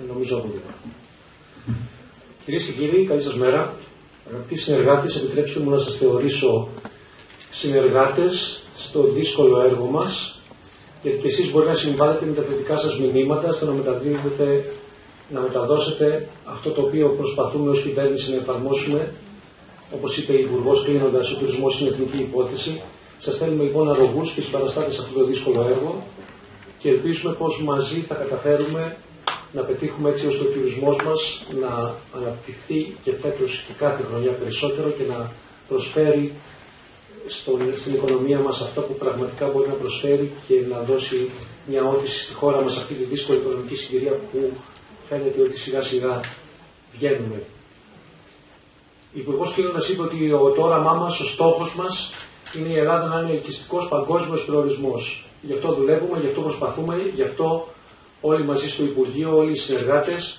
νομίζω αποδείγμα. Κυρίες και κύριοι, καλή σας μέρα. Αγαπητοί συνεργάτες, επιτρέψτε μου να σας θεωρήσω συνεργάτες στο δύσκολο έργο μας, γιατί και εσείς μπορεί να συμβάλλετε με τα θετικά σας μηνύματα στο να μεταδώσετε αυτό το οποίο προσπαθούμε ως κυβέρνηση να εφαρμόσουμε. Όπως είπε η Υπουργός κλείνοντας, ο τουρισμός είναι εθνική υπόθεση. Σας θέλουμε λοιπόν αρρωγούς και συμπαραστάτες σε αυτό το δύσκολο έργο και ελπίζουμε πως μαζί θα καταφέρουμε να πετύχουμε έτσι ώστε ο τουρισμός μας να αναπτυχθεί και φέτος και κάθε χρονιά περισσότερο και να προσφέρει στην οικονομία μας αυτό που πραγματικά μπορεί να προσφέρει και να δώσει μια όθηση στη χώρα μας αυτή τη δύσκολη οικονομική συγκυρία που φαίνεται ότι σιγά σιγά βγαίνουμε. Η Υπουργός κλείνοντας είπε ότι το όραμά μας, ο στόχος μας είναι η Ελλάδα να είναι ελκυστικός παγκόσμιος προορισμός. Γι' αυτό δουλεύουμε, γι' αυτό προσπαθούμε, γι' αυτό όλοι μαζί στο Υπουργείο, όλοι οι συνεργάτες,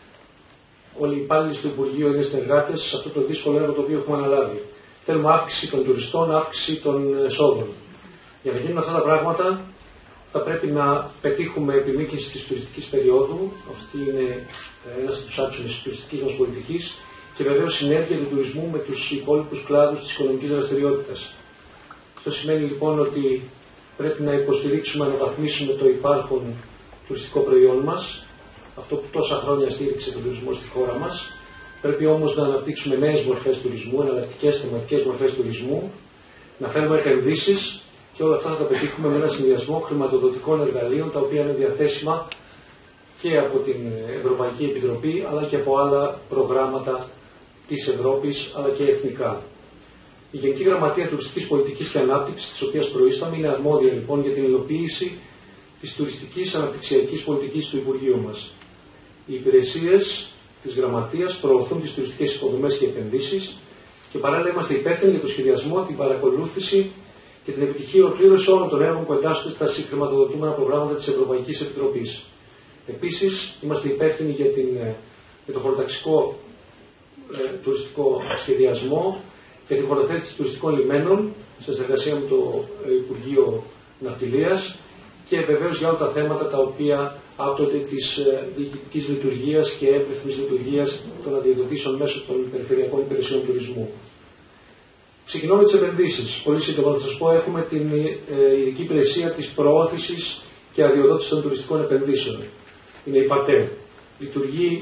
όλοι οι υπάλληλοι στο Υπουργείο είναι συνεργάτες σε αυτό το δύσκολο έργο το οποίο έχουμε αναλάβει. Θέλουμε αύξηση των τουριστών, αύξηση των εσόδων. Για να γίνουν αυτά τα πράγματα θα πρέπει να πετύχουμε επιμήκυνση της τουριστικής περίοδου. Αυτή είναι ένας από τους άξονες της τουριστικής μας πολιτικής και βεβαίως συνέργεια του τουρισμού με τους υπόλοιπους κλάδους της οικονομικής δραστηριότητας. Αυτό σημαίνει λοιπόν ότι πρέπει να υποστηρίξουμε, να αναβαθμίσουμε το υπάρχον τουριστικό προϊόν μας, αυτό που τόσα χρόνια στήριξε τον τουρισμό στη χώρα μας. Πρέπει όμως να αναπτύξουμε νέες μορφές τουρισμού, εναλλακτικές θεματικές μορφές τουρισμού, να φέρουμε επενδύσεις και όλα αυτά θα τα πετύχουμε με ένα συνδυασμό χρηματοδοτικών εργαλείων τα οποία είναι διαθέσιμα και από την Ευρωπαϊκή Επιτροπή αλλά και από άλλα προγράμματα της Ευρώπης αλλά και εθνικά. Η Γενική Γραμματεία Τουριστικής Πολιτικής και Ανάπτυξης, της οποίας προείσταμαι, είναι αρμόδια λοιπόν για την υλοποίηση της τουριστικής αναπτυξιακής πολιτικής του Υπουργείου μας. Οι υπηρεσίες της Γραμματείας προωθούν τις τουριστικές υποδομές και επενδύσεις και παράλληλα είμαστε υπεύθυνοι για το σχεδιασμό, την παρακολούθηση και την επιτυχή ολοκλήρωση όλων των έργων που εντάσσονται στα συγχρηματοδοτούμενα προγράμματα της Ευρωπαϊκής Επιτροπής. Επίσης, είμαστε υπεύθυνοι για το χωροταξικό τουριστικό σχεδιασμό και την χωροθέτηση τουριστικών λιμένων σε συνεργασία με το Υπουργείο Ναυτιλίας και βεβαίως για όλα τα θέματα τα οποία άπτονται της διοικητικής λειτουργίας και εύρυθμης λειτουργίας των αδειοδοτήσεων μέσω των περιφερειακών υπηρεσιών τουρισμού. Ξεκινώ με τις επενδύσεις. Πολύ σύντομα θα σας πω, έχουμε την ειδική υπηρεσία της προώθησης και αδειοδότησης των τουριστικών επενδύσεων. Είναι η ΠΑΤΕ. Λειτουργεί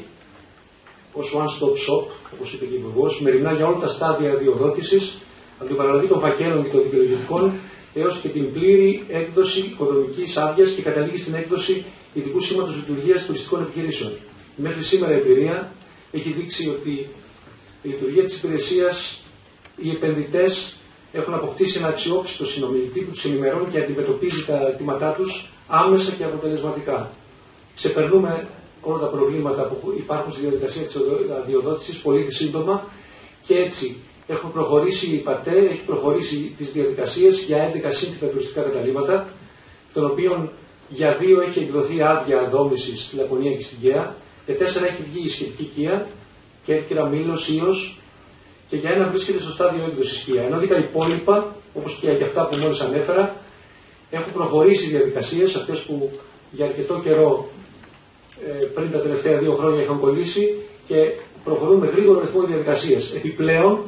ως one-stop shop, όπως είπε και η Υπουργός, μεριμνά για όλα τα στάδια αδειοδότησης, από την παραλλαγή των φακέλων και των δικαιολογητικών έως και την πλήρη έκδοση οικοδομικής άδειας και καταλήγει στην έκδοση ειδικού σήματος λειτουργίας τουριστικών επιχειρήσεων. Μέχρι σήμερα η εμπειρία έχει δείξει ότι η λειτουργία της υπηρεσίας, οι επενδυτές έχουν αποκτήσει ένα αξιόπιστο συνομιλητή που τους ενημερώνει και αντιμετωπίζει τα αιτήματά τους άμεσα και αποτελεσματικά. Ξεπερνούμε όλα τα προβλήματα που υπάρχουν στη διαδικασία της αδειοδότησης πολύ σύντομα και έτσι έχουμε προχωρήσει, η ΠΑΤΕ έχει προχωρήσει τις διαδικασίες για 11 σύνθετα τουριστικά καταλύματα, των οποίων για 2 έχει εκδοθεί άδεια δόμησης στη Λακωνία και στην Καία, για 4 έχει βγει η σχετική Καία, Κέρκυρα, Μήλος, Ήος, και για 1 βρίσκεται στο στάδιο έκδοσης Καία. Ενώ και τα υπόλοιπα, όπως και για αυτά που μόλις ανέφερα, έχουν προχωρήσει οι διαδικασίες, αυτές που για αρκετό καιρό πριν τα τελευταία 2 χρόνια είχαν κολλήσει και προχωρούν με γρήγορο ρυθμό διαδικασίες. Επιπλέον,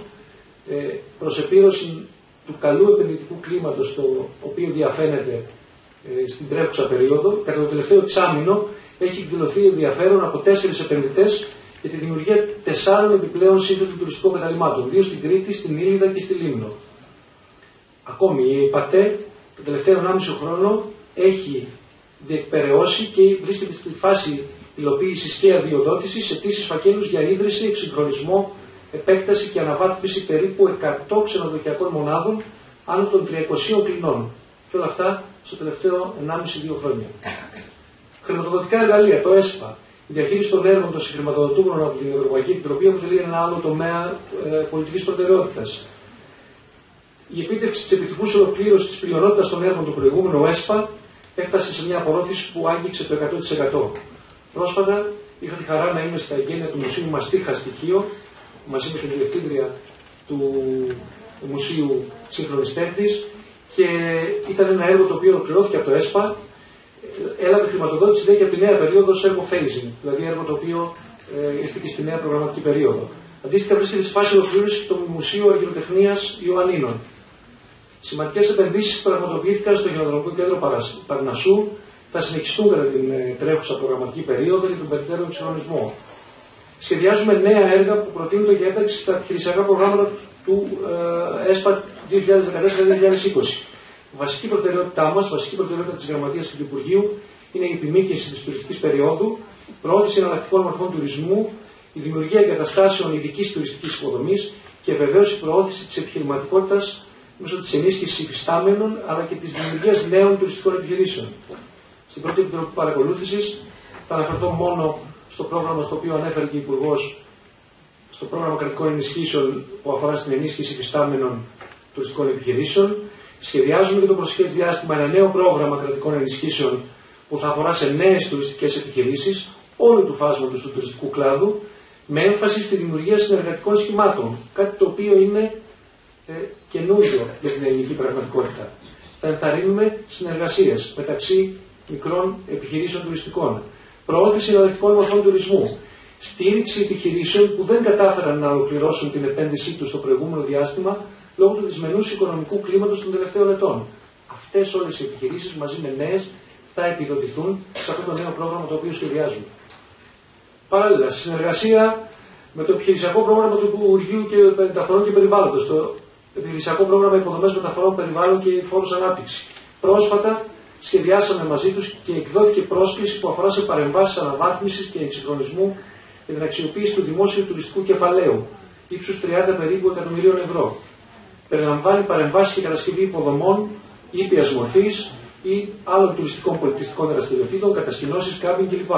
προς επίρρωση του καλού επενδυτικού κλίματος το οποίο διαφαίνεται στην τρέχουσα περίοδο, κατά το τελευταίο εξάμηνο έχει εκδηλωθεί ενδιαφέρον από 4 επενδυτές για τη δημιουργία 4 επιπλέον σύνθετων τουριστικών καταλυμάτων, 2 στην Κρήτη, στην Ήλιδα και στη Λίμνο. Ακόμη η ΠΑΤΕ το τελευταίο 1,5 χρόνο έχει διεκπεραιώσει και βρίσκεται στη φάση υλοποίησης και αδειοδότησης αιτήσεις φακέλους για ίδρυση, εξυγχρονισμό, επέκταση και αναβάθμιση περίπου 100 ξενοδοχειακών μονάδων άνω των 300 κλινών. Και όλα αυτά στο τελευταίο 1,5-2 χρόνια. Χρηματοδοτικά εργαλεία, το ΕΣΠΑ, η διαχείριση των έργων των συγχρηματοδοτούμενων από την Ευρωπαϊκή Επιτροπή αποτελεί ένα άλλο τομέα πολιτικής προτεραιότητας. Η επίτευξη της επιτυχούς ολοκλήρωσης της πλειονότητας των έργων του προηγούμενου ΕΣΠΑ έφτασε σε μια απορρόφηση που άγγιξε το 100%. Πρόσφατα είχα τη χαρά να είμαι στα εγγένεια του Μουσείου Μαστίχα στοιχείο, μαζί με την διευθύντρια του Μουσείου Σύγχρονης Τέχνης, και ήταν ένα έργο το οποίο ολοκληρώθηκε από το ΕΣΠΑ, έλαβε χρηματοδότηση λέει, και από τη νέα περίοδο σε έργο phasing, δηλαδή έργο το οποίο ήρθε και στη νέα προγραμματική περίοδο. Αντίστοιχα, βρίσκεται σε φάση ολοκλήρωση το Μουσείο Αργυροτεχνίας Ιωαννίνων. Σημαντικές επενδύσεις που πραγματοποιήθηκαν στο Γεωδρομικό Κέντρο Παρνασσού θα συνεχιστούν κατά την τρέχουσα προγραμματική περίοδο για τον περαιτέρω εξυγχρονισμό. Σχεδιάζουμε νέα έργα που προτείνονται για ένταξη στα επιχειρησιακά προγράμματα του ΕΣΠΑ 2014-2020. Βασική προτεραιότητά μας, βασική προτεραιότητα της Γραμματείας και του Υπουργείου είναι η επιμήκυνση της τουριστικής περίοδου, προώθηση εναλλακτικών μορφών τουρισμού, η δημιουργία εγκαταστάσεων ειδικής τουριστικής υποδομής και βεβαίως η προώθηση της επιχειρηματικότητας μέσω της ενίσχυσης υφιστάμενων αλλά και της δημιουργίας νέων τουριστικών επιχειρήσεων. Στην πρώτη επιτροπή παρακολούθησης θα αναφερθώ μόνο στο πρόγραμμα στο οποίο ανέφερε και ο Υπουργός, στο πρόγραμμα κρατικών ενισχύσεων που αφορά στην ενίσχυση υφιστάμενων τουριστικών επιχειρήσεων. Σχεδιάζουμε για το προσεχές διάστημα ένα νέο πρόγραμμα κρατικών ενισχύσεων που θα αφορά σε νέες τουριστικές επιχειρήσεις όλου του φάσματος του τουριστικού κλάδου, με έμφαση στη δημιουργία συνεργατικών σχημάτων, κάτι το οποίο είναι καινούριο για την ελληνική πραγματικότητα. Θα ενθαρρύνουμε συνεργασίες μεταξύ μικρών επιχειρήσεων τουριστικών, προώθηση εναλλακτικών μορφών τουρισμού, στήριξη επιχειρήσεων που δεν κατάφεραν να ολοκληρώσουν την επένδυσή τους στο προηγούμενο διάστημα λόγω του δυσμενούς οικονομικού κλίματος των τελευταίων ετών. Αυτές όλες οι επιχειρήσεις μαζί με νέες θα επιδοτηθούν σε αυτό το νέο πρόγραμμα το οποίο σχεδιάζουμε. Παράλληλα, στη συνεργασία με το επιχειρησιακό πρόγραμμα του Υπουργείου Μεταφορών και Περιβάλλοντος, το επιχειρησιακό πρόγραμμα Υποδομές Μεταφορών Περιβάλλον και Φόρους Ανάπτυξη. Πρόσφατα σχεδιάσαμε μαζί τους και εκδόθηκε πρόσκληση που αφορά σε παρεμβάσεις αναβάθμισης και εξυγχρονισμού για την αξιοποίηση του δημόσιου τουριστικού κεφαλαίου, ύψους 30 περίπου εκατομμυρίων ευρώ. Περιλαμβάνει παρεμβάσεις και κατασκευή υποδομών ήπιας μορφής ή άλλων τουριστικών πολιτιστικών δραστηριοτήτων, κατασκηνώσεις, κάμπινγκ κλπ.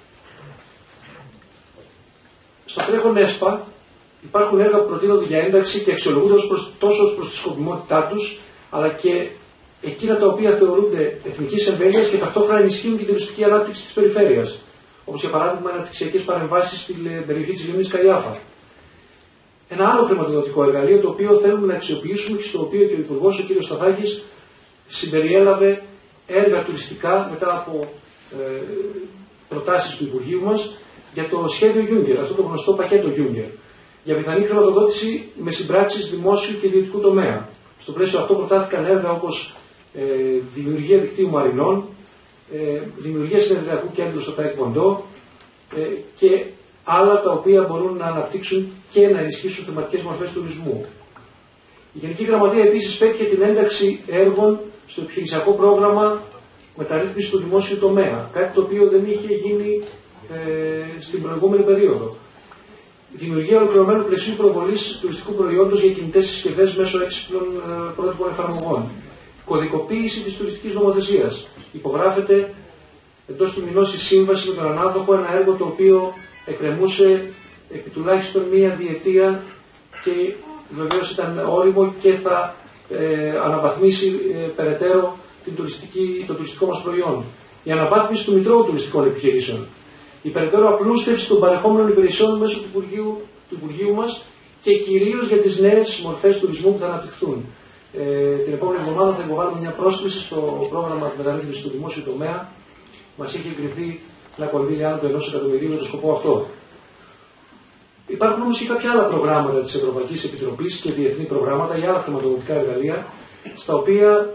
Στο τρέχον ΕΣΠΑ υπάρχουν έργα που προτείνονται για ένταξη και αξιολογούνται τόσο προς τη σκοπιμότητά τους, αλλά και εκείνα τα οποία θεωρούνται εθνικής εμβέλειας και ταυτόχρονα ενισχύουν την τουριστική ανάπτυξη της περιφέρειας. Όπως για παράδειγμα αναπτυξιακές παρεμβάσεις στην περιοχή της λίμνης Καϊάφα. Ένα άλλο χρηματοδοτικό εργαλείο το οποίο θέλουμε να αξιοποιήσουμε και στο οποίο και ο Υπουργός, ο κ. Σταθάκης, συμπεριέλαβε έργα τουριστικά μετά από προτάσεις του Υπουργείου μας για το σχέδιο Juncker, αυτό το γνωστό πακέτο Juncker, για πιθανή χρηματοδότηση με συμπράξεις δημόσιου και ιδιωτικού τομέα. Στο πλαίσιο αυτό προτάθηκαν έργα όπως δημιουργία δικτύου μαρινών, δημιουργία συνεδριακού κέντρου στο Ταϊκβοντό και άλλα τα οποία μπορούν να αναπτύξουν και να ενισχύσουν θεματικές μορφές τουρισμού. Η Γενική Γραμματεία επίσης πέτυχε την ένταξη έργων στο επιχειρησιακό πρόγραμμα μεταρρύθμιση του δημόσιου τομέα, κάτι το οποίο δεν είχε γίνει στην προηγούμενη περίοδο. Δημιουργία ολοκληρωμένου πλαισίου προβολής τουριστικού προϊόντος για κινητές συσκευές μέσω έξυπνων πρότυπων εφαρμογών. Κωδικοποίηση της τουριστικής νομοθεσίας. Υπογράφεται εντός του μηνός η σύμβαση με τον ανάδοχο, ένα έργο το οποίο εκκρεμούσε επί τουλάχιστον μία διετία και βεβαίως ήταν όριμο και θα αναβαθμίσει περαιτέρω το τουριστικό μας προϊόν. Η αναβάθμιση του Μητρώου Τουριστικών Επιχειρήσεων. Η περαιτέρω απλούστευση των παρεχόμενων υπηρεσιών μέσω του Υπουργείου μας και κυρίως για τις νέες μορφές τουρισμού που θα αναπτυχθούν. Την επόμενη εβδομάδα θα υποβάλουμε μια πρόσκληση στο πρόγραμμα μεταρρύθμισης του δημόσιου τομέα. Μας έχει εγκριθεί ένα κονδύλι άνω του 1 εκατομμυρίου για το σκοπό αυτό. Υπάρχουν όμως και κάποια άλλα προγράμματα της Ευρωπαϊκής Επιτροπής και διεθνή προγράμματα για άλλα χρηματοδοτικά εργαλεία, στα οποία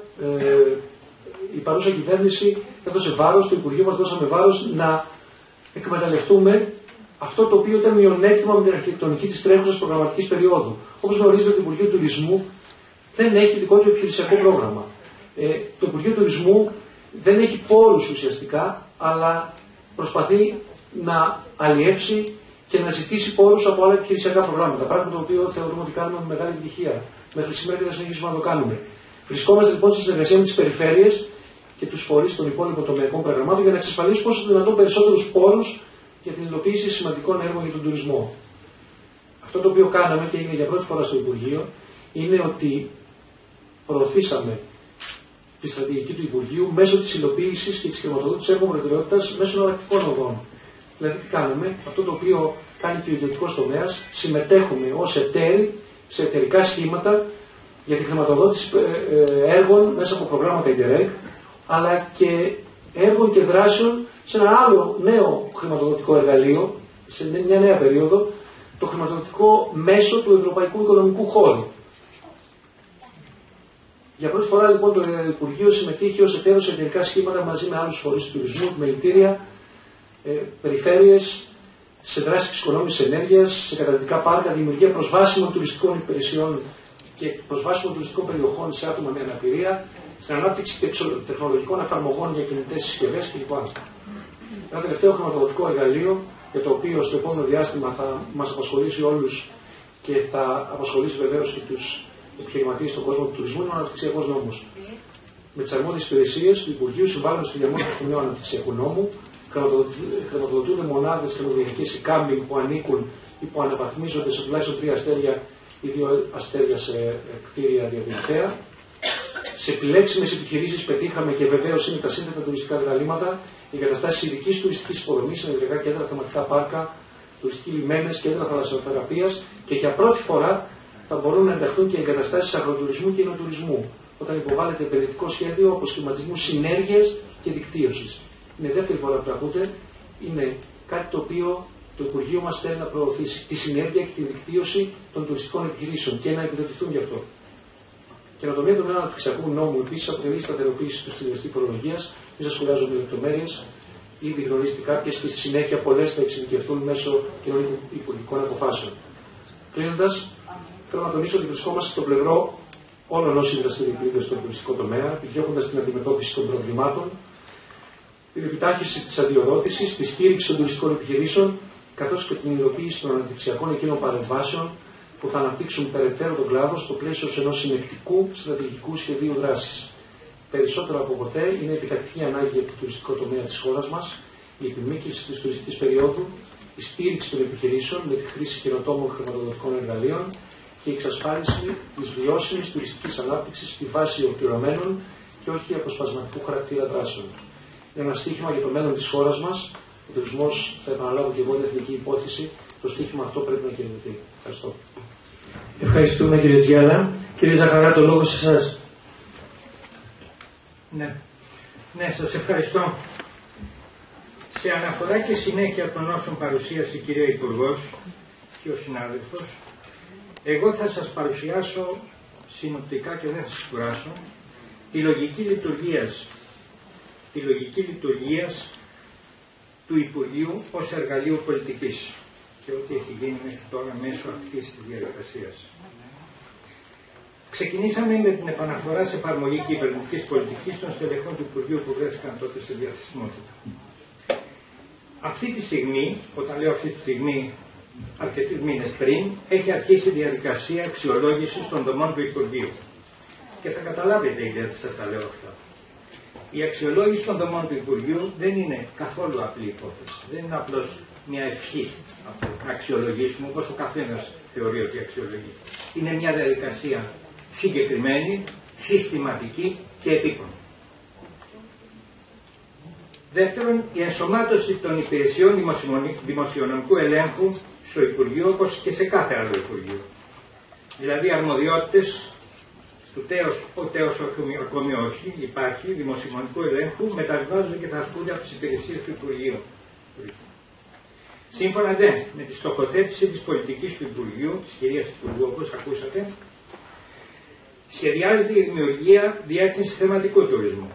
η παρούσα κυβέρνηση έδωσε βάρος, το Υπουργείο μας δώσαμε βάρος να εκμεταλλευτούμε αυτό το οποίο ήταν μειονέκτημα με την αρχιτεκτονική της τρέχουσας προγραμματικής περίοδου. Όπως γνωρίζετε, το Υπουργείο Τουρισμού δεν έχει δικό του επιχειρησιακό πρόγραμμα. Το Υπουργείο Τουρισμού δεν έχει πόρους ουσιαστικά, αλλά προσπαθεί να αλλιεύσει και να ζητήσει πόρους από άλλα επιχειρησιακά προγράμματα. Πράγμα το οποίο θεωρούμε ότι κάνουμε με μεγάλη επιτυχία. Μέχρι σήμερα και θα συνεχίσουμε να το κάνουμε. Βρισκόμαστε λοιπόν στη συνεργασία με τις περιφέρειες και τους φορείς των υπόλοιπων τομεακών προγραμμάτων για να εξασφαλίσουμε όσο δυνατόν περισσότερους πόρους για την υλοποίηση σημαντικών έργων για τον τουρισμό. Αυτό το οποίο κάναμε και είναι για πρώτη φορά στο Υπουργείο είναι ότι προωθήσαμε τη στρατηγική του Υπουργείου μέσω της υλοποίησης και της χρηματοδότησης έργων προτεραιότητας μέσω εναλλακτικών οδών. Δηλαδή, τι κάνουμε, αυτό το οποίο κάνει και ο ιδιωτικός τομέας, συμμετέχουμε ως εταίροι σε εταιρικά σχήματα για τη χρηματοδότηση έργων μέσα από προγράμματα Interreg, αλλά και έργων και δράσεων σε ένα άλλο νέο χρηματοδοτικό εργαλείο, σε μια νέα περίοδο, το χρηματοδοτικό μέσο του Ευρωπαϊκού Οικονομικού Χώρου. Για πρώτη φορά λοιπόν το Υπουργείο συμμετείχε ως εταίρος σε εταιρικά σχήματα μαζί με άλλους φορείς του τουρισμού, επιμελητήρια, περιφέρειες, σε δράσεις εξοικονόμησης ενέργειας, σε καταδυτικά πάρκα, δημιουργία προσβάσιμων τουριστικών υπηρεσιών και προσβάσιμων τουριστικών περιοχών σε άτομα με αναπηρία, στην ανάπτυξη τεχνολογικών εφαρμογών για κινητές συσκευές κλπ. Ένα τελευταίο χρηματοδοτικό εργαλείο για το οποίο στο επόμενο διάστημα θα μας απασχολήσει όλους και θα απασχολήσει βεβαίως και τους επιχειρηματίες στον κόσμο του τουρισμού, είναι ο αναπτυξιακός νόμος. Με τις αρμόδιες υπηρεσίες του Υπουργείου συμβάλλουν στη διαμόρφωση του νέου αναπτυξιακού νόμου, χρηματοδοτούνται μονάδες ξενοδοχειακές ή κάμπινγκ που ανήκουν ή που αναβαθμίζονται σε τουλάχιστον 3 αστέρια ή 2 αστέρια σε κτίρια διαδηλωτέα. Σε επιλέξιμες επιχειρήσεις πετύχαμε και βεβαίως είναι τα σύνθετα τουριστικά διαλύματα, εγκαταστάσεις ειδικής τουριστικής υποδομής, ενεργειακά κέντρα, θεματικά πάρκα, τουριστικοί λιμένες, κέντρα θαλασσοθεραπείας και για πρώτη φορά θα μπορούν να ενταχθούν και εγκαταστάσεις αγροτουρισμού και εινοτουρισμού, όταν υποβάλλεται επενδυτικό σχέδιο αποσχηματισμού συνέργειας και δικτύωσης. Είναι η δεύτερη φορά που το ακούτε. Είναι κάτι το οποίο το Υπουργείο μας θέλει να προωθήσει. Τη συνέργεια και τη δικτύωση των τουριστικών επιχειρήσεων και να επιδοτηθούν γι' αυτό. Η καινοτομία του νέου αναπτυξιακού νόμου επίσης αποτελεί σταθεροποίηση του στιλιστική φορολογίας. Μην σας κουράζω με λεπτομέρειες. Ήδη γνωρίζετε κάποιες και στη συνέχεια πολλές θα εξειδικευτούν μέσω κοινωνικών υπουργικών αποφάσεων. Κλείνοντας, θέλω να τονίσω ότι βρισκόμαστε στο πλευρό όλων όσοι δραστηριοποιούνται στον τουριστικό τομέα, επιδιώκοντας την αντιμετώπιση των προβλημάτων, την επιτάχυνση της αδειοδότησης, τη στήριξη των τουριστικών επιχειρήσεων, καθώς και την υλοποίηση των αναπτυξιακών εκείνων παρεμβάσεων που θα αναπτύξουν περαιτέρω τον κλάδο στο πλαίσιο ενός συνεκτικού στρατηγικού σχεδίου δράσης. Περισσότερο από ποτέ είναι επιτακτική ανάγκη για το τουριστικό τομέα της χώρας μας, η επιμήκυνση της τουριστικής περίοδου, η στήριξη των επιχειρήσεων με τη χρήση καινοτόμων χρηματοδοτικών εργαλείων και η εξασφάλιση της βιώσιμης τουριστικής ανάπτυξης στη βάση ολοκληρωμένων και όχι αποσπασματικού χαρακτήρα δράσεων. Είναι ένα στίχημα για το μέλλον της χώρας μας. Ο τουρισμός, θα επαναλάβω και εγώ, είναι εθνική υπόθεση. Το στίχημα αυτό πρέπει να κερδιθεί. Ευχαριστώ. Ευχαριστούμε κύριε Τζιάλα. Κύριε Ζαχαρά, το λόγο σε εσάς. Ναι, σας ευχαριστώ. Σε αναφορά και συνέχεια των όσων παρουσίασε η κυρία Υπουργός και ο συνάδελφος, εγώ θα σας παρουσιάσω συνοπτικά και δεν θα σας κουράσω τη λογική λειτουργίας του Υπουργείου ως εργαλείο πολιτικής και ό,τι έχει γίνει μέχρι τώρα μέσω αυτής της διαδικασίας. Ξεκινήσαμε με την επαναφορά σε εφαρμογή κυβερνητικής πολιτικής των στελεχών του Υπουργείου που βρέθηκαν τότε σε διαθεσιμότητα. Αυτή τη στιγμή, όταν λέω αυτή τη στιγμή, αρκετούς μήνες πριν, έχει αρχίσει η διαδικασία αξιολόγησης των δομών του Υπουργείου. Και θα καταλάβετε γιατί σας τα λέω αυτά. Η αξιολόγηση των δομών του Υπουργείου δεν είναι καθόλου απλή υπόθεση. Δεν είναι απλώς μια ευχή να αξιολογήσουμε όπως ο καθένας θεωρεί ότι αξιολογεί. Είναι μια διαδικασία συγκεκριμένη, συστηματική και επίπονη. Δεύτερον, η ενσωμάτωση των υπηρεσιών δημοσιονομικού ελέγχου στο Υπουργείο όπως και σε κάθε άλλο Υπουργείο. Δηλαδή αρμοδιότητες του τέος ακόμη όχι, υπάρχει δημοσιονομικού ελέγχου, μεταβιβάζονται και θα ασκούνται από τις υπηρεσίες του Υπουργείου. Σύμφωνα δε με τη στοχοθέτηση της πολιτικής του Υπουργείου, της κυρίας Υπουργού όπως ακούσατε, σχεδιάζεται η δημιουργία διεύθυνση θεματικού τουρισμού.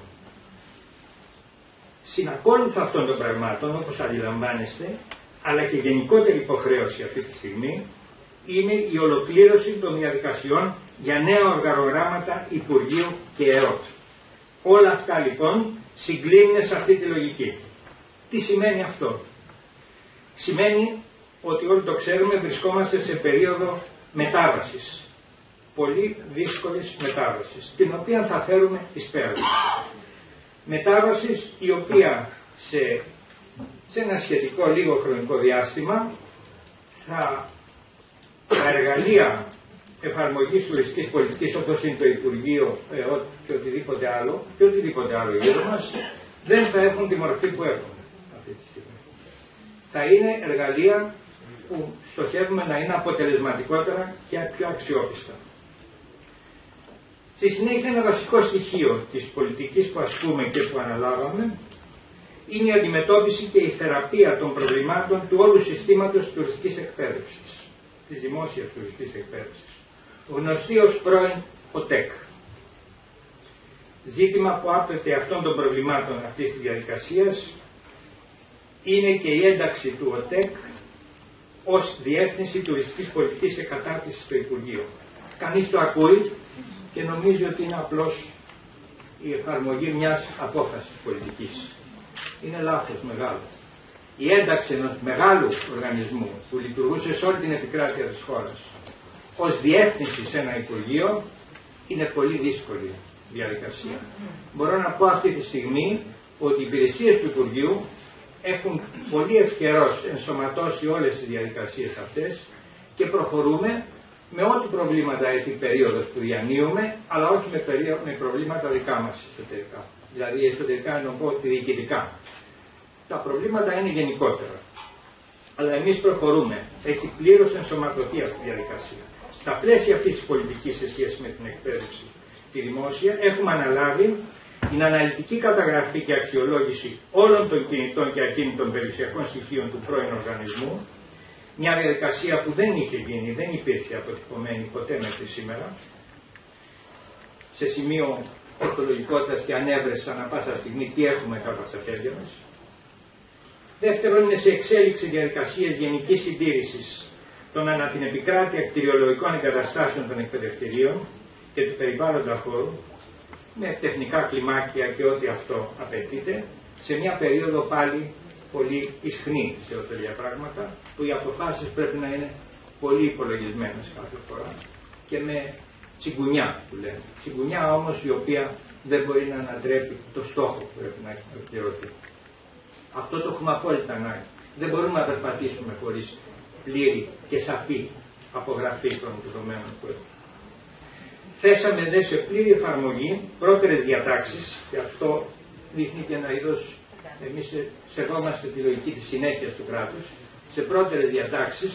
Συνακόλουθα αυτών των πραγμάτων, όπως αντιλαμβάνεστε, αλλά και γενικότερη υποχρέωση αυτή τη στιγμή, είναι η ολοκλήρωση των διαδικασιών για νέα οργανογράμματα Υπουργείου και ΕΟΤ. Όλα αυτά λοιπόν συγκλίνουν σε αυτή τη λογική. Τι σημαίνει αυτό? Σημαίνει ότι όλοι το ξέρουμε, βρισκόμαστε σε περίοδο μετάβασης. Πολύ δύσκολης μετάβασης, την οποία θα φέρουμε εις πέρας. Μετάβασης η οποία σε ένα σχετικό λίγο χρονικό διάστημα τα εργαλεία εφαρμογής τουριστικής πολιτικής όπως είναι το Υπουργείο και οτιδήποτε άλλο γύρω μας δεν θα έχουν τη μορφή που έχουν αυτή τη στιγμή. Θα είναι εργαλεία που στοχεύουμε να είναι αποτελεσματικότερα και πιο αξιόπιστα. Στη συνέχεια ένα βασικό στοιχείο της πολιτικής που ασκούμε και που αναλάβαμε είναι η αντιμετώπιση και η θεραπεία των προβλημάτων του όλου συστήματος τουριστικής εκπαίδευσης, της δημόσιας τουριστικής εκπαίδευσης, γνωστή ως πρώην ΟΤΕΚ. Ζήτημα που άπτεται αυτών των προβλημάτων αυτής της διαδικασίας είναι και η ένταξη του ΟΤΕΚ ως Διεύθυνση Τουριστικής Πολιτικής και Κατάρτισης στο Υπουργείο. Κανείς το ακούει και νομίζει ότι είναι απλώς η εφαρμογή μιας απόφασης πολιτικής. Είναι λάθος μεγάλο. Η ένταξη ενός μεγάλου οργανισμού που λειτουργούσε σε όλη την επικράτεια της χώρας ως διεύθυνση σε ένα Υπουργείο είναι πολύ δύσκολη διαδικασία. Μπορώ να πω αυτή τη στιγμή ότι οι υπηρεσίες του Υπουργείου έχουν πολύ ευκαιρώς ενσωματώσει όλες τις διαδικασίες αυτές και προχωρούμε με ό,τι προβλήματα έχει η περίοδος που διανύουμε, αλλά όχι με προβλήματα δικά μας εσωτερικά. Δηλαδή εσωτερικά εννοώ διοικητικά. Τα προβλήματα είναι γενικότερα. Αλλά εμείς προχωρούμε. Έχει πλήρως ενσωματωθεί αυτή η διαδικασία. Στα πλαίσια αυτής της πολιτικής σε σχέση με την εκπαίδευση τη δημόσια, έχουμε αναλάβει την αναλυτική καταγραφή και αξιολόγηση όλων των κινητών και ακίνητων περιουσιακών στοιχείων του πρώην οργανισμού. Μια διαδικασία που δεν είχε γίνει, δεν υπήρξε αποτυπωμένη ποτέ μέχρι σήμερα. Σε σημείο ορθολογικότητας και ανέβρεσα ανά πάσα στιγμή τι έχουμε κάτω από τα χέρια μας. Δεύτερον, είναι σε εξέλιξη διαδικασίες γενικής συντήρησης των ανά την επικράτεια κτηριολογικών εγκαταστάσεων των εκπαιδευτηρίων και του περιβάλλοντα χώρου, με τεχνικά κλιμάκια και ό,τι αυτό απαιτείται, σε μια περίοδο πάλι πολύ ισχνή σε τέτοια πράγματα, που οι αποφάσεις πρέπει να είναι πολύ υπολογισμένες κάθε φορά και με τσιγκουνιά που λένε. Τσιγκουνιά όμως η οποία δεν μπορεί να ανατρέπει το στόχο που πρέπει να εκπληρωθεί. Αυτό το έχουμε απόλυτα ανάγκη. Δεν μπορούμε να περπατήσουμε χωρίς πλήρη και σαφή απογραφή των δεδομένων που έχουμε. Θέσαμε δε σε πλήρη εφαρμογή πρώτερες διατάξεις, και αυτό δείχνει και ένα είδος, εμείς σεβόμαστε τη λογική της συνέχειας του κράτους, σε πρώτερες διατάξεις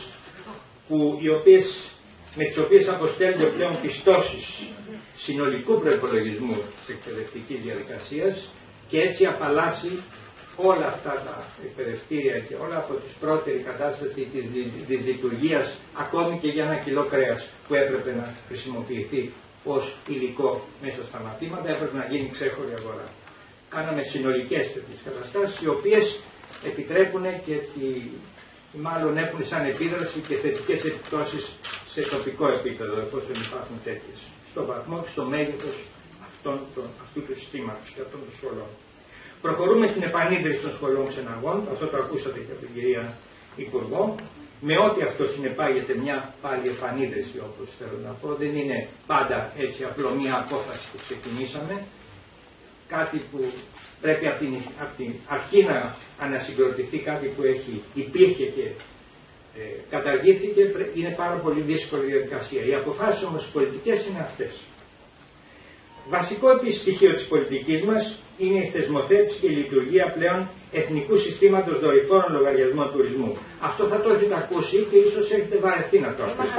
με τις οποίες αποστέλλονται πλέον πιστώσεις συνολικού προϋπολογισμού της εκπαιδευτικής διαδικασίας και έτσι απαλλάσσει όλα αυτά τα εκπαιδευτήρια και όλα από τις πρώτερη κατάσταση της λειτουργίας, ακόμη και για 1 κιλό κρέας που έπρεπε να χρησιμοποιηθεί ως υλικό μέσα στα μαθήματα, έπρεπε να γίνει ξέχωρη αγορά. Κάναμε συνολικές τέτοιες καταστάσεις, οι οποίες επιτρέπουν και μάλλον έχουν σαν επίδραση και θετικές επιπτώσεις σε τοπικό επίπεδο, εφόσον υπάρχουν τέτοιες, στο βαθμό και στο μέγεθος αυτού του συστήματος και αυτών των σχολών. Προχωρούμε στην επανίδρυση των σχολών ξεναγών, αυτό το ακούσατε και από την κυρία Υπουργό, με ό,τι αυτό συνεπάγεται μια πάλι επανίδρυση, όπως θέλω να πω. Δεν είναι πάντα έτσι απλό μια απόφαση που ξεκινήσαμε, κάτι που πρέπει από την αρχή να ανασυγκροτηθεί, κάτι που υπήρχε και καταργήθηκε, είναι πάρα πολύ δύσκολη διαδικασία. Οι αποφάσεις όμως πολιτικές είναι αυτές. Βασικό επίσης στοιχείο της πολιτικής μας είναι η θεσμοθέτηση και η λειτουργία πλέον εθνικού συστήματος δορυφόρων λογαριασμών τουρισμού. Αυτό θα το έχετε ακούσει και ίσως έχετε βαρεθεί να το ακούσετε.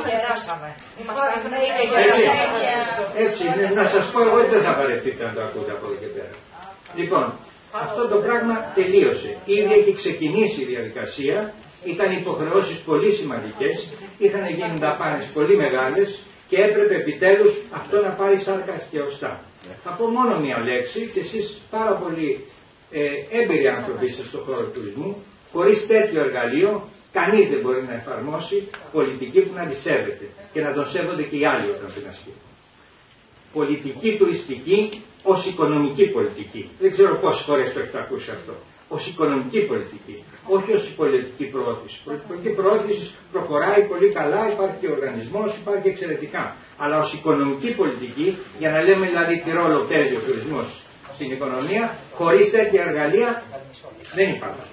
Έτσι είναι, να σας πω εγώ ότι δεν θα βαρεθείτε να το ακούτε από εδώ και πέρα. Λοιπόν, αυτό το πράγμα τελείωσε. Ήδη έχει ξεκινήσει η διαδικασία, ήταν υποχρεώσεις πολύ σημαντικές, είχαν γίνει δαπάνες πολύ μεγάλες και έπρεπε επιτέλους αυτό να πάρει σάρκα και οστά. Θα πω μόνο μία λέξη και εσείς πάρα πολύ έμπειροι άνθρωποι είστε στον χώρο του τουρισμού, χωρίς τέτοιο εργαλείο κανείς δεν μπορεί να εφαρμόσει πολιτική που να τη σέβεται και να τον σέβονται και οι άλλοι όταν την ασκούν. Πολιτική τουριστική ως οικονομική πολιτική. Δεν ξέρω πόσες φορές το έχετε ακούσει αυτό. Ως οικονομική πολιτική, όχι ως πολιτική προώθηση. Η πολιτική προώθηση προχωράει πολύ καλά, υπάρχει οργανισμός, υπάρχει εξαιρετικά. Αλλά ως οικονομική πολιτική, για να λέμε δηλαδή τι ρόλο παίζει ο τουρισμός στην οικονομία, χωρίς τέτοια εργαλεία δεν υπάρχει.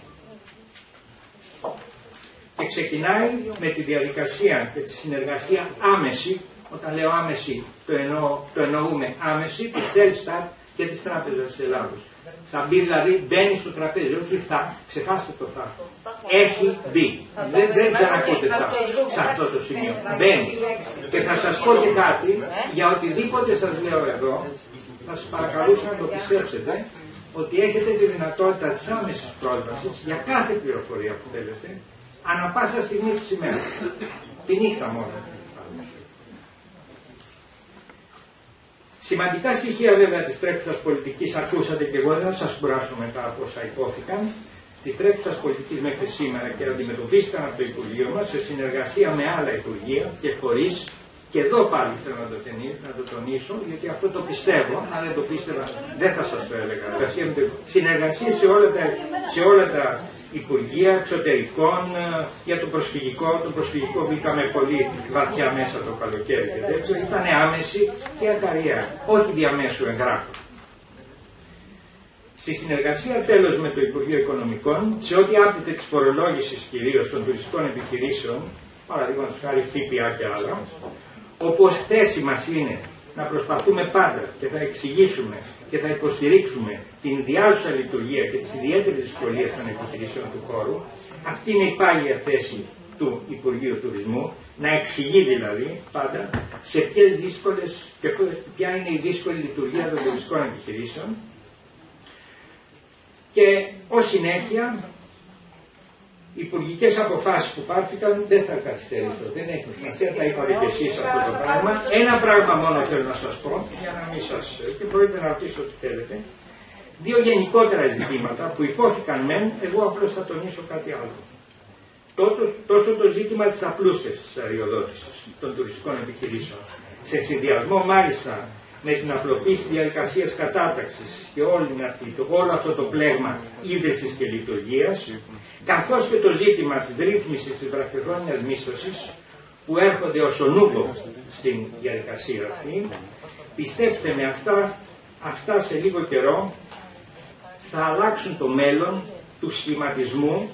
Και ξεκινάει με τη διαδικασία και τη συνεργασία άμεση. Όταν λέω άμεση το εννοούμε άμεση της Telstar και της Τράπεζας της Ελλάδος. Θα μπει δηλαδή, μπαίνει στο τραπέζι, όχι θα, ξεχάστε το θα. Έχει μπει. Δεν ξανακούτε θα σε αυτό το σημείο. Μπαίνει. Και θα σας πω και κάτι, για οτιδήποτε σας λέω εδώ, θα σας παρακαλούσα να το πιστέψετε, ότι έχετε τη δυνατότητα της άμεσης πρόσβασης για κάθε πληροφορία που θέλετε, ανά πάσα στιγμή της ημέρας. Τη νύχτα μόνο. Σημαντικά στοιχεία βέβαια της τρέχουσας πολιτικής ακούσατε και εγώ, δεν θα σας κουράσω μετά από όσα υπόθηκαν, της τρέχουσας πολιτικής μέχρι σήμερα και αντιμετωπίστηκαν από το Υπουργείο μας σε συνεργασία με άλλα Υπουργεία και φορείς. Και εδώ πάλι θέλω να το τονίσω, γιατί αυτό το πιστεύω, αν δεν το πίστευα δεν θα σας το έλεγα. Συνεργασία σε όλα τα Υπουργεία Εξωτερικών, για το προσφυγικό μπήκαμε πολύ βαθιά μέσα το καλοκαίρι και τέτοιο, ήταν άμεση και ακαριά, όχι διαμέσου εγγράφου. Στη συνεργασία τέλος με το Υπουργείο Οικονομικών, σε ό,τι άπτεται της φορολόγησης κυρίως των τουριστικών επιχειρήσεων, παραδείγματος χάρη ΦΠΑ και άλλα, όπως θέση μας είναι να προσπαθούμε πάντα και θα εξηγήσουμε και θα υποστηρίξουμε την ιδιάζουσα λειτουργία και τις ιδιαίτερες δυσκολίες των επιχειρήσεων του χώρου, αυτή είναι η πάγια θέση του Υπουργείου Τουρισμού, να εξηγεί δηλαδή πάντα σε ποιες δύσκολες και ποια είναι η δύσκολη λειτουργία των τουριστικών επιχειρήσεων και ως συνέχεια οι υπουργικές αποφάσεις που πάρθηκαν δεν θα καθυστερήσω, δεν έχει σημασία, τα είπατε και εσείς αυτό το πράγμα. Ένα πράγμα μόνο θέλω να σας πω, για να μην σας... και μπορείτε να ρωτήσετε ό,τι θέλετε. Δύο γενικότερα ζητήματα που υπόθηκαν μεν, εγώ απλώς θα τονίσω κάτι άλλο. Τόσο το ζήτημα της απλούστευσης της αδειοδότησης των τουριστικών επιχειρήσεων, σε συνδυασμό μάλιστα με την απλοποίηση της διαδικασίας κατάταξης και όλο αυτό το πλέγμα ίδρυσης και λειτουργίας, καθώς και το ζήτημα της ρύθμισης της βραχυχρόνιας μίσθωσης που έρχονται ως ονούγκο στην διαδικασία αυτή, πιστέψτε με, αυτά σε λίγο καιρό θα αλλάξουν το μέλλον του σχηματισμού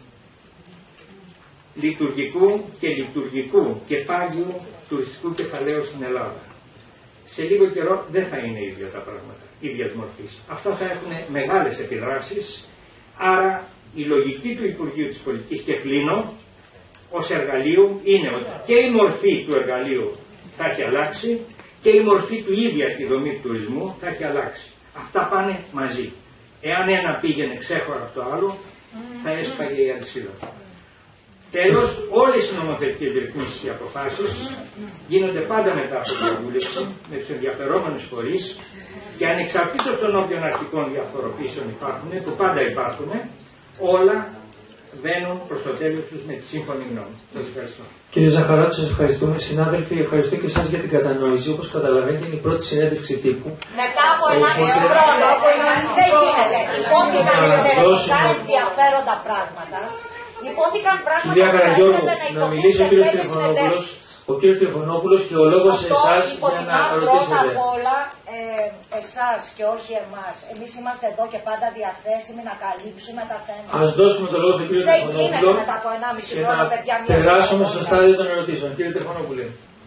λειτουργικού και πάγιου τουριστικού κεφαλαίου στην Ελλάδα. Σε λίγο καιρό δεν θα είναι ίδια τα πράγματα, ίδιας μορφής. Αυτά θα έχουν μεγάλες επιδράσεις, άρα η λογική του Υπουργείου της Πολιτικής, και κλείνω, ως εργαλείου είναι ότι και η μορφή του εργαλείου θα έχει αλλάξει και η μορφή του ίδια τη δομή του τουρισμού θα έχει αλλάξει. Αυτά πάνε μαζί. Εάν ένα πήγαινε ξέχωρα από το άλλο, θα έσπαγε η αλυσίδα. Τέλος, όλες οι νομοθετικές ρυθμίσεις και αποφάσεις γίνονται πάντα μετά από διαβούλευση με τους ενδιαφερόμενους φορείς και ανεξαρτήτως των όποιων αρχικών διαφοροποίησεων υπάρχουν, που πάντα υπάρχουν, όλα βαίνουν προς το τέλος τους με τη σύμφωνη γνώμη. Σας ευχαριστώ. Κύριε Ζαχαράτη, σας ευχαριστούμε. Συνάδελφοι, ευχαριστώ και εσάς για την κατανόηση. Όπως καταλαβαίνετε, είναι η πρώτη συνέντευξη τύπου. Μετά από 1,5 χρόνο, δεν γίνεται. Υπόθηκαν εξαιρετικά ενδιαφέροντα πράγματα. Υπόθηκαν πράγματα Κυρία Καραγιώργου, να μιλήσει ο κύριος Τριφωνόπουλος, και ο λόγος σε εσάς για να ρωτήσετε. Πρώτα απ' όλα εσάς και όχι εμάς. Εμείς είμαστε εδώ και πάντα διαθέσιμοι να καλύψουμε τα θέματα. Ας δώσουμε το λόγο στον κύριο Τριφωνόπουλο. Δεν γίνεται μετά από 1,5 χρόνο, παιδιά, μια περάσουμε στο στάδιο των ερωτήσεων. Κύριε Τριφωνόπουλε.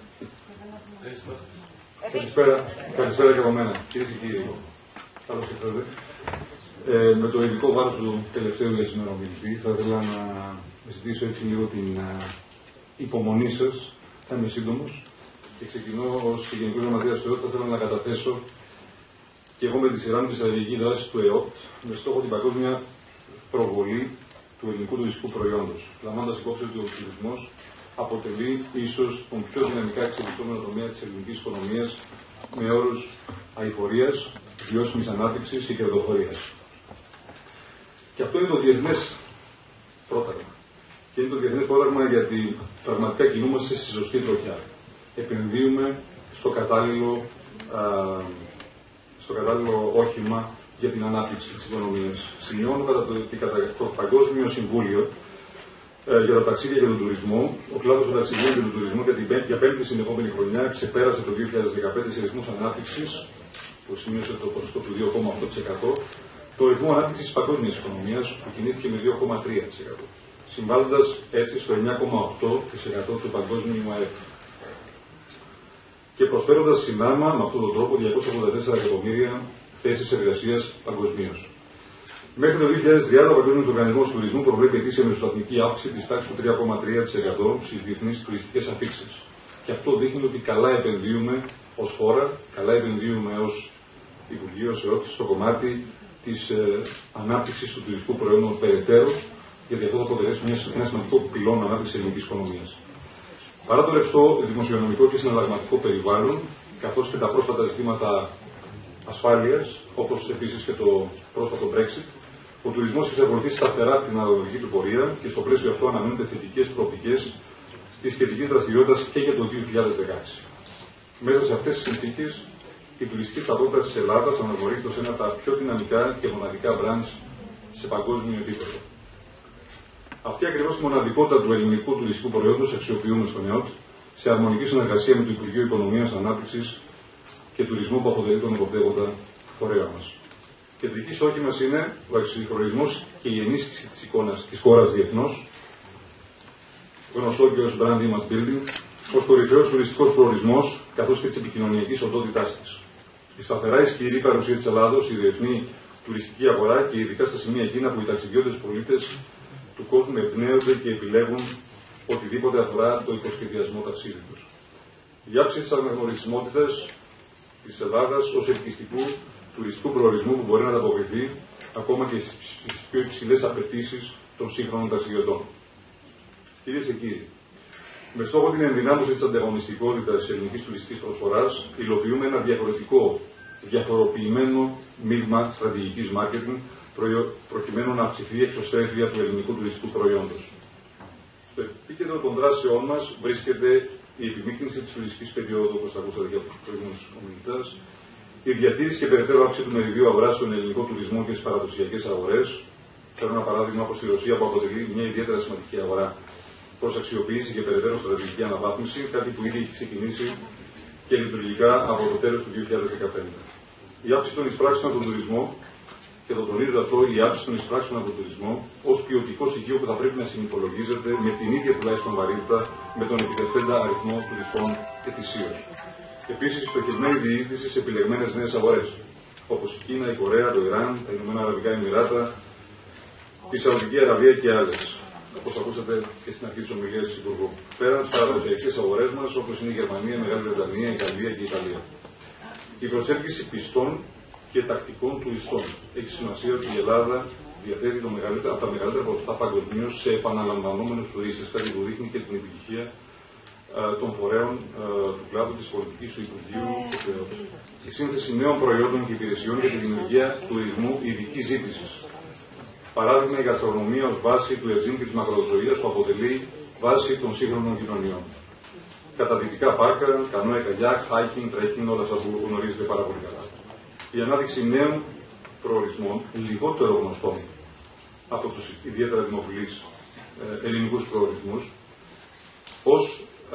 Καλησπέρα και από μένα. Κυρίες και κύριοι, καλώς ήρθατε. Με το ειδικό βάρος του τελευταίου για σήμερα ομιλητή, θα ήθελα να ζητήσω έτσι λίγο την υπομονή σας. Θα είμαι σύντομος και ξεκινώ ως Γενικός Γραμματέας του ΕΟΤ. Θα ήθελα να καταθέσω και εγώ με τη σειρά μου τη στρατηγική δράση του ΕΟΤ με στόχο την παγκόσμια προβολή του ελληνικού τουριστικού προϊόντος. Λαμβάνοντας υπόψη ότι ο τουρισμός αποτελεί ίσως τον πιο δυναμικά εξελισσόμενο τομέα της ελληνικής οικονομίας με όρους αειφορίας, βιώσιμης ανάπτυξης και κερδοφορίας. Και αυτό είναι το διεθνές πρόταγμα. Και είναι το διεθνές πρόταγμα γιατί πραγματικά κινούμαστε στη σωστή τροχιά. Επενδύουμε στο κατάλληλο όχημα για την ανάπτυξη της οικονομίας. Σημειώνω κατά το Παγκόσμιο Συμβούλιο για τα ταξίδια και τον τουρισμό, ο κλάδος των ταξιδιών και του τουρισμού για πέμπτη συνεχόμενη χρονιά ξεπέρασε το 2015 σε ρυθμούς ανάπτυξης, που σημείωσε το ποσοστό του 2,8%, το ρυθμό ανάπτυξης της παγκόσμιας οικονομίας, που κινήθηκε με 2,3%, συμβάλλοντας έτσι στο 9,8% του παγκόσμιου ΑΕΠ. Και προσφέροντας συνάμα με αυτόν τον τρόπο 284 εκατομμύρια θέσεις εργασίας παγκοσμίως. Μέχρι το 2030, ο Παγκόσμιος Οργανισμός Τουρισμού προβλέπει ετήσια μεσοσταθμική αύξηση της τάξης του 3,3% στις διεθνείς τουριστικές αφήξεις. Και αυτό δείχνει ότι καλά επενδύουμε ως χώρα, καλά επενδύουμε ως Υπουργείο ΕΟΤ στο κομμάτι της ανάπτυξης του τουριστικού προϊόντων περαιτέρω, γιατί αυτό θα αποτελέσει ένα σημαντικό πυλώνα ανάπτυξης ελληνικής οικονομίας. Παρά το ρευστό δημοσιονομικό και συναλλαγματικό περιβάλλον, καθώς και τα πρόσφατα ζητήματα ασφάλειας, όπως επίσης και το πρόσφατο Brexit, ο τουρισμός εξακολουθεί σταθερά την αναδρομική του πορεία και στο πλαίσιο αυτό αναμένονται θετικές προοπτικές της σχετικής δραστηριότητας και για το 2016. Μέσα σε αυτές τις συνθήκες, η τουριστική σταθότητα της Ελλάδας αναγνωρίζεται ως ένα από τα πιο δυναμικά και μοναδικά μπραντς σε παγκόσμιο επίπεδο. Αυτή ακριβώς τη μοναδικότητα του ελληνικού τουριστικού προϊόντος αξιοποιούμε στον ΕΟΤ σε αρμονική συνεργασία με το Υπουργείο Οικονομίας, Ανάπτυξης και Τουρισμού που αποτελεί τον υποπτεύοντα φορέα μας. Κεντρική στόχη μας είναι ο εξυγχρονισμός και η ενίσχυση της εικόνας της χώρας διεθνώς, γνωστό και ως brand image building, ως κορυφαίος τουριστικός προορισμός καθώς και της επικοινωνιακής οντότητάς της. Η σταθερά ισχυρή παρουσία της Ελλάδος, η διεθνή τουριστική αγορά και ειδικά στα σημεία εκείνα που οι ταξιδιώτες πολίτες του κόσμου εμπνέονται και επιλέγουν οτιδήποτε αφορά το υποσχεδιασμό ταξίδι τους. Η αύξηση της αναγνωρισιμότητας της Ελλάδας ως ελκυστικού τουριστικού προορισμού που μπορεί να ανταποκριθεί ακόμα και στις πιο υψηλές απαιτήσεις των σύγχρονων ταξιδιωτών. Κυρίες και κύριοι, με στόχο την ενδυνάμωση της ανταγωνιστικότητας της ελληνικής τουριστικής προσφοράς, υλοποιούμε ένα διαφοροποιημένο μείγμα στρατηγικής marketing προκειμένου να αυξηθεί η εξωστρέφεια του ελληνικού τουριστικού προϊόντος. Στο επίκεντρο των δράσεών μας βρίσκεται η επιμήκυνση της τουριστικής περίοδου, όπως θα ακούσατε και από τους προηγούμενους ομιλητές, η διατήρηση και περαιτέρω αύξηση του μεριδίου αγοράς στον ελληνικό τουρισμό και στις παραδοσιακές αγορές. Θέλω ένα παράδειγμα από τη Ρωσία που αποτελεί μια ιδιαίτερα σημαντική αγορά προς αξιοποίηση και περαιτέρω στρατηγική αναβάθμιση, κάτι που ήδη έχει ξεκινήσει και λειτουργικά από το τέλος του 2015. Η αύξηση των εισπράξεων από τον τουρισμό, και το τονίζω αυτό, η αύξηση των εισπράξεων από τον τουρισμό ως ποιοτικό στοιχείο που θα πρέπει να συνυπολογίζεται με την ίδια τουλάχιστον βαρύτητα με τον επιτευθέντα αριθμό τουριστών ετησίως. Επίσης, η στοχευμένη διείσδυση σε επιλεγμένες νέες αγορές, όπως η Κίνα, η Κορέα, το Ιράν, τα Ηνωμένα Αραβικά Εμιράτα, η Σαουδική Αραβία και άλλες, όπως ακούσατε και στην αρχή της ομιλίας του Υπουργού. Πέραν στις παραδοσιακές αγορές μας, όπως είναι η Γερμανία, η Μεγάλη Βρετανία, η Γαλλία και η Ιταλία. Η προσέλκυση πιστών και τακτικών τουριστών. Έχει σημασία ότι η Ελλάδα διαθέτει από τα μεγαλύτερα ποσοστά παγκοσμίως σε επαναλαμβανόμενους τουρίστες, κάτι που δείχνει και την επιτυχία των φορέων του κλάδου της πολιτικής του Υπουργείου και του ΕΟΤ. Η σύνθεση νέων προϊόντων και υπηρεσιών για τη δημιουργία τουρισμού ειδικής ζήτησης. Παράδειγμα, η γαστρονομία ως βάση του ευζήν και της μακροδοστοίας που αποτελεί βάση των σύγχρονων κοινωνιών. Καταδυτικά πάρκα, κανόε καγιάκ, hiking, trekking, όλα αυτά που γνωρίζετε πάρα πολύ καλά. Η ανάδειξη νέων προορισμών, λιγότερο γνωστών από τους ιδιαίτερα δημοφιλείς ελληνικούς προορισμούς, ως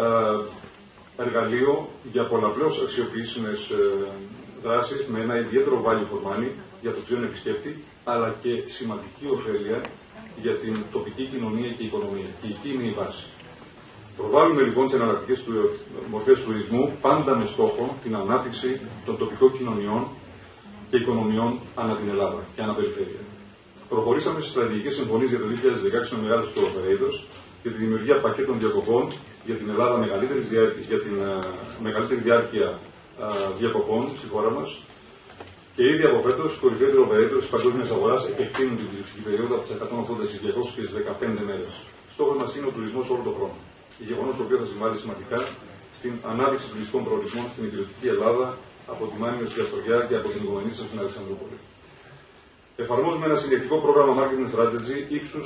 εργαλείο για πολλαπλώς αξιοποιήσιμες δράσεις με ένα ιδιαίτερο value for money για τον ξένο επισκέπτη, αλλά και σημαντική ωφέλεια για την τοπική κοινωνία και οικονομία. Και εκεί είναι η βάση. Προβάλλουμε λοιπόν τις εναλλακτικές μορφές τουρισμού πάντα με στόχο την ανάπτυξη των τοπικών κοινωνιών και οικονομιών ανά την Ελλάδα και ανά περιφέρεια. Προχωρήσαμε στις στρατηγικές συμφωνίες για το 2016 με μεγάλους tour operators για τη δημιουργία πακέτων διακοπών για την Ελλάδα για την μεγαλύτερη διάρκεια διακοπών στη χώρα μας. Και ήδη από φέτος, οι κορυφαίοι tour operators της παγκόσμιας αγοράς επεκτείνουν την τουριστική περίοδο από τις 180 στις 215 μέρες. Στόχος μας είναι ο τουρισμός όλο τον χρόνο. Γεγονός το οποίο θα συμβάλλει σημαντικά στην ανάδειξη τουριστικών προορισμών στην υπηρετική Ελλάδα, από τη Μάνη ως τη Αστοριά και από την Οικομενίτσα στην Αλεξανδρούπολη. Εφαρμόζουμε ένα συνεκτικό πρόγραμμα marketing strategy ύψους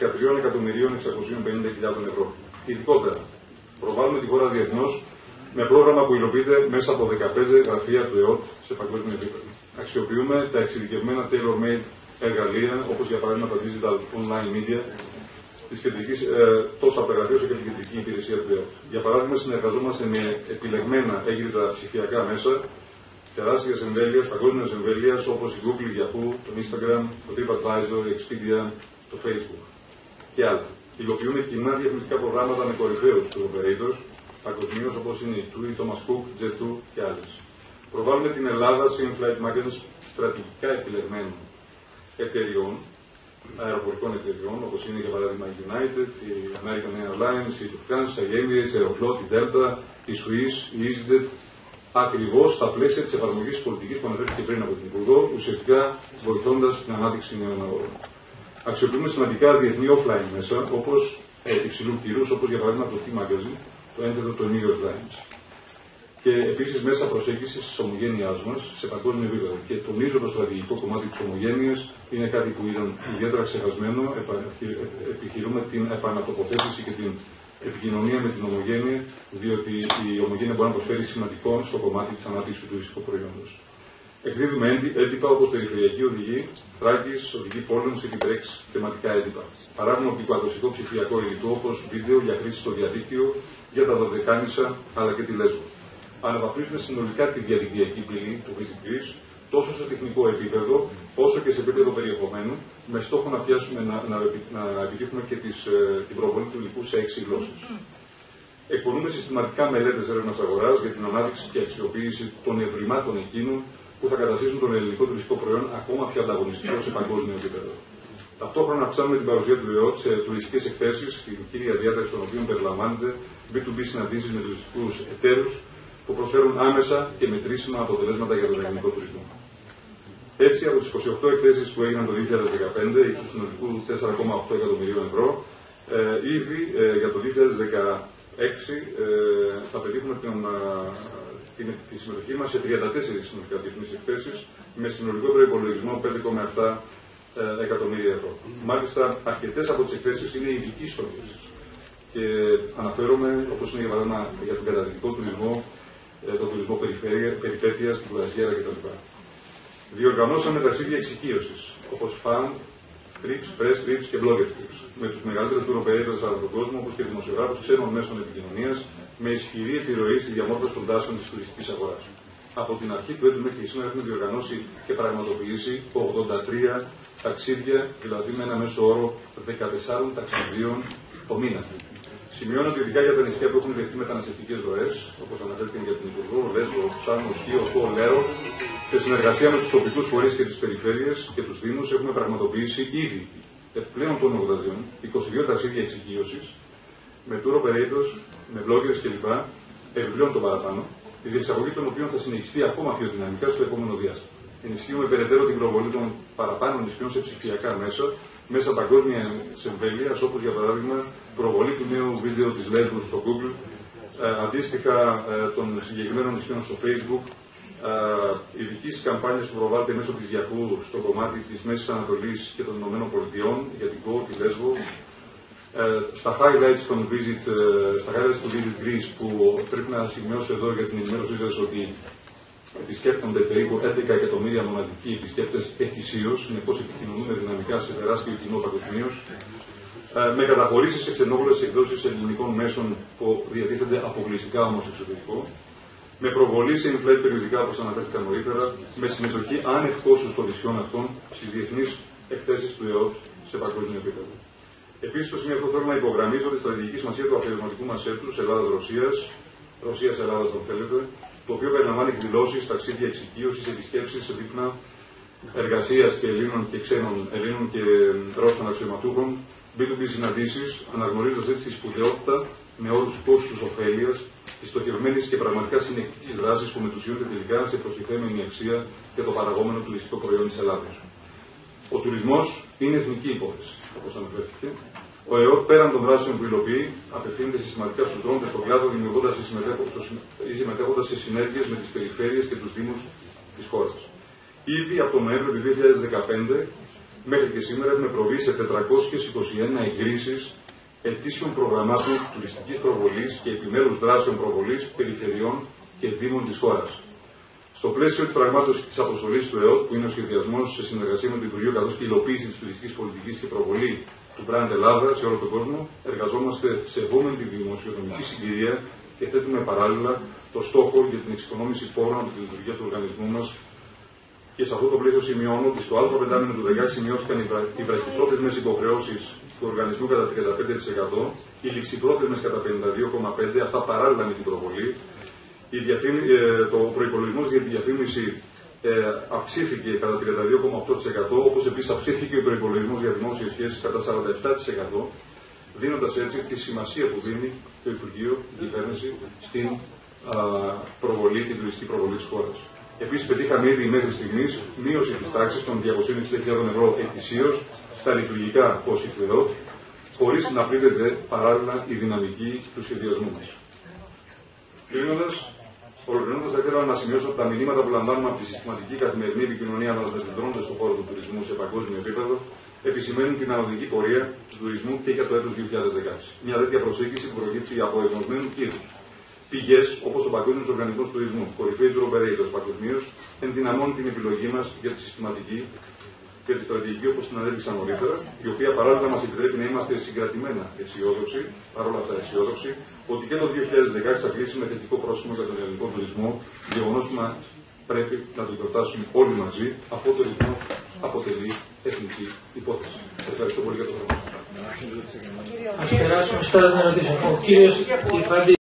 13.650.000 ευρώ. Ειδικότερα, προβάλλουμε τη χώρα διεθνώς με πρόγραμμα που υλοποιείται μέσα από 15 γραφεία του ΕΟΤ σε παγκόσμιο επίπεδο. Αξιοποιούμε τα εξειδικευμένα tailor-made εργαλεία, όπως για παράδειγμα τα digital online media, τόσο από τα γραφεία όσο και την κεντρική υπηρεσία του ΕΟΤ. Για παράδειγμα, συνεργαζόμαστε με επιλεγμένα έγκριτα ψηφιακά μέσα, τεράστιες εμβέλειες, παγκόσμιες εμβέλειες όπως η Google, η Yahoo, το Instagram, το TripAdvisor, η Expedia, το Facebook και άλλα. Υλοποιούμε κοινά διαφημιστικά προγράμματα με κορυφαίους tour operators παγκοσμίως όπως είναι η TUI, Thomas Cook, Jet2 και άλλες. Προβάλλουμε την Ελλάδα σε in-flight marketing στρατηγικά επιλεγμένων εταιριών, αεροπορικών εταιριών όπως είναι για παράδειγμα η United, η American Airlines, η Lufthansa, η Emirates, η Aeroflot, η Delta, η Swiss, η EasyJet ακριβώς στα πλαίσια της εφαρμογής της πολιτικής που αναφέρθηκε πριν από την Υπουργό, ουσιαστικά βοηθώντας την ανάπτυξη νέων αγορών. Αξιοποιούμε σημαντικά διεθνή offline μέσα, όπως υψηλού κύρους, όπως για παράδειγμα το T-Magazine, το ένθετο του New York Times. Και επίσης μέσα προσέγγισης της ομογένειάς μας σε παγκόσμιο επίπεδο. Και τονίζω το στρατηγικό κομμάτι της ομογένειας, είναι κάτι που ήταν ιδιαίτερα ξεχασμένο. Επιχειρούμε την επανατοποθέτηση και την επικοινωνία με την ομογένεια, διότι η ομογένεια μπορεί να προσφέρει σημαντικό στο κομμάτι της ανάπτυξης του τουριστικού προϊόντος. Εκδίδουμε έντυπα όπως περιφερειακή οδηγή, Θράκης, οδηγή πόλεων, City Breaks, θεματικά έντυπα. Παράγουμε οπτικοακουστικό ψηφιακό υλικό όπως βίντεο για χρήση στο διαδίκτυο, για τα Δωδεκάνησα αλλά και τη Λέσβο. Αναβαθμίζουμε συνολικά τη διαδικτυακή πύλη του Visit Greece, τόσο σε τεχνικό επίπεδο, όσο και σε επίπεδο περιεχομένου, με στόχο να επιτύχουμε και την προβολή του υλικού σε 6 γλώσσες. Εκπονούμε συστηματικά μελέτες έρευνας αγοράς για την ανάδειξη και αξιοποίηση των ευρημάτων εκείνων που θα καταστήσουν τον ελληνικό τουριστικό προϊόν ακόμα πιο ανταγωνιστικό σε παγκόσμιο επίπεδο. Ταυτόχρονα αυξάνουμε την παρουσία του ΕΟΤ σε τουριστικές εκθέσεις, στην κύρια διάταξη των οποίων περιλαμβάνεται B2B συναντήσεις με τουριστικούς εταίρους που προσφέρουν άμεσα και μετρήσιμα αποτελέσματα για τον ελληνικό τουρισμό. Έτσι, από τις 28 εκθέσεις που έγιναν το 2015, ύψους συνολικού 4,8 εκατομμυρίων ευρώ, ήδη για το 2016 θα πετύχουμε τη συμμετοχή μας σε 34 συνολικά διεθνείς εκθέσεις, με συνολικό προϋπολογισμό 5,7 εκατομμύρια ευρώ. Μάλιστα, αρκετές από τις εκθέσεις είναι ειδικής στόχευσης. Και αναφέρομαι, όπως είναι για παράδειγμα για τον καταδυτικό τουρισμό, τον τουρισμό περιπέτειας, την κουρασιέρα κτλ. Διοργανώσαμε ταξίδια εξοικείωσης, όπως fan, trips, press trips και blogger trips, με τους μεγαλύτερους tour operators ανά τον κόσμο, όπως και δημοσιογράφους ξένων μέσων επικοινωνίας, με ισχυρή επιρροή στη διαμόρφωση των τάσεων της τουριστικής αγοράς. Από την αρχή του έτους μέχρι σήμερα έχουμε διοργανώσει και πραγματοποιήσει 83 ταξίδια, δηλαδή με ένα μέσο όρο 14 ταξιδίων το μήνα. Σημειώνω ότι ειδικά για τα νησιά που έχουν δεχτεί μεταναστευτικές ροές, όπως αναφέρθηκε για την Υπουργό, Λέσβο, Σάμο, Σκύο, Κο, Λέρο, σε συνεργασία με τους τοπικούς φορείς και τις περιφέρειες και τους Δήμους, έχουμε πραγματοποιήσει ήδη επιπλέον των 82, 22 ταξίδια εξοικείωσης, με tour operators, με bloggers κλπ. Επιπλέον το παραπάνω, η διεξαγωγή των οποίων θα συνεχιστεί ακόμα πιο δυναμικά στο επόμενο διάστημα. Ενισχύουμε περαιτέρω την προβολή των παραπάνω νησιών σε ψηφιακά μέσα παγκόσμια εμβέλεια, όπως για παράδειγμα προβολή του νέου βίντεο της Λέσβου στο Google, αντίστοιχα των συγκεκριμένων νησιών στο Facebook, ειδικής καμπάνιας που προβάλλεται μέσω της Yahoo στο κομμάτι της Μέσης Ανατολής και των Ηνωμένων Πολιτειών για την Go, τη Λέσβο, στα highlights του Visit Greece, που πρέπει να σημειώσω εδώ για την ενημέρωσή σας ότι επισκέπτονται περίπου 11 εκατομμύρια μοναδικοί επισκέπτες ετησίως, συνεπώς επικοινωνούμε δυναμικά σε τεράστιο κοινό παγκοσμίως, με καταχωρήσεις σε ξενόγλωσσες εκδόσεις ελληνικών μέσων που διατίθενται αποκλειστικά όμως εξωτερικό, με προβολή σε in-flight περιοδικά όπως αναφέρθηκα νωρίτερα, με συμμετοχή άνευ κόστους των νησιών αυτών στις διεθνείς εκθέσεις του ΕΟΤ σε παγκόσμιο επίπεδο. Επίσης, στο σημείο αυτό θέλω να υπογραμμίζω τη στρατηγική σημασία του αφιερωματικού μας έτους Ρωσίας-Ελλάδας, αν θέλετε, το οποίο περιλαμβάνει εκδηλώσεις, ταξίδια εξοικείωσης, επισκέψεις σε δείπνα εργασίας και Ελλήνων και ξένων Ελλήνων και Ρώσων αξιωματούχων, B2B συναντήσεις, αναγνωρίζοντας έτσι τη σπουδαιότητα με όρους κόστους ωφέλειας, τη στοχευμένη και πραγματικά συνεκτικής δράσης που μετουσιούνται τελικά σε προστιθέμενη αξία και το παραγόμενο τουριστικό προϊόν της Ελλάδας. Ο τουρισμός είναι εθνική υπόθεση, όπως αναφέρθηκε. Ο ΕΟΤ, πέραν των δράσεων που υλοποιεί, απευθύνεται συστηματικά στους δρόντες στον κλάδο, δημιουργώντας ή συμμετέχοντας σε συνέργειες με τις περιφέρειες και τους δήμους της χώρας. Ήδη από τον Νοέμβριο του 2015 μέχρι και σήμερα έχουμε προβεί σε 421 εγκρίσεις ετήσιων προγραμμάτων τουριστικής προβολής και επιμέρους δράσεων προβολής περιφερειών και δήμων της χώρας. Στο πλαίσιο της πραγμάτωσης της αποστολής του ΕΟΤ, που είναι ο σχεδιασμός σε συνεργασία με το Υπουργείο καθώς και η υλοποίηση της τουριστικής πολιτικής και προβολή του Brand Ελλάδα σε όλο τον κόσμο, εργαζόμαστε σεβόμενη τη δημοσιονομική συγκυρία και θέτουμε παράλληλα το στόχο για την εξοικονόμηση πόρων από τη λειτουργία του οργανισμού μας. Και σε αυτό το πλαίσιο σημειώνω ότι στο άλλο πεντάμινο του 2016 μειώθηκαν οι βραχυπρόθεσμες υποχρεώσεις του οργανισμού κατά 35%, οι ληξιπρόθεσμες κατά 52,5%, αυτά παράλληλα με την προβολή. Το προϋπολογισμός για τη διαφήμιση αυξήθηκε κατά 32,8%, όπως επίσης αυξήθηκε ο προϋπολογισμός για δημόσιες σχέσεις κατά 47%, δίνοντας έτσι τη σημασία που δίνει το Υπουργείο, η κυβέρνηση, στην την τουριστική προβολή της χώρας. Επίσης, πετύχαμε ήδη μέχρι στιγμής μείωση της τάξης των 260.000 ευρώ ετησίως στα λειτουργικά κόστη του ΕΟΤ, χωρίς να πλήττεται παράλληλα η δυναμική του σχεδιασμού μας. Ολοκληρώνοντας, θα ήθελα να σημειώσω ότι τα μηνύματα που λαμβάνουμε από τη συστηματική καθημερινή επικοινωνία με τους δρόντες στον χώρο του τουρισμού σε παγκόσμιο επίπεδο επισημαίνουν την ανωδική πορεία του τουρισμού και για το έτος 2016. Μια τέτοια προσέγγιση που προκύπτει από εγνωσμένους κύρους. Πηγές όπως ο Παγκόσμιος Οργανισμός Τουρισμού, κορυφαίοι tour operators παγκοσμίως, ενδυναμώνουν την επιλογή μας για τη συστηματική και τη στρατηγική όπως την ανέληξα νωρίτερα, η οποία παράλληλα μας επιτρέπει να είμαστε συγκρατημένα αισιόδοξοι, παρόλα αυτά αισιόδοξοι, ότι και το 2016 θα κλείσει με θετικό πρόσημο για τον ελληνικό τουρισμό, γεγονός που πρέπει να το γιορτάσουμε όλοι μαζί, αφού ο τουρισμός αποτελεί εθνική υπόθεση. Ευχαριστώ πολύ για το χρόνο. Ας περάσουμε τώρα την ερωτήση. Ο κύριος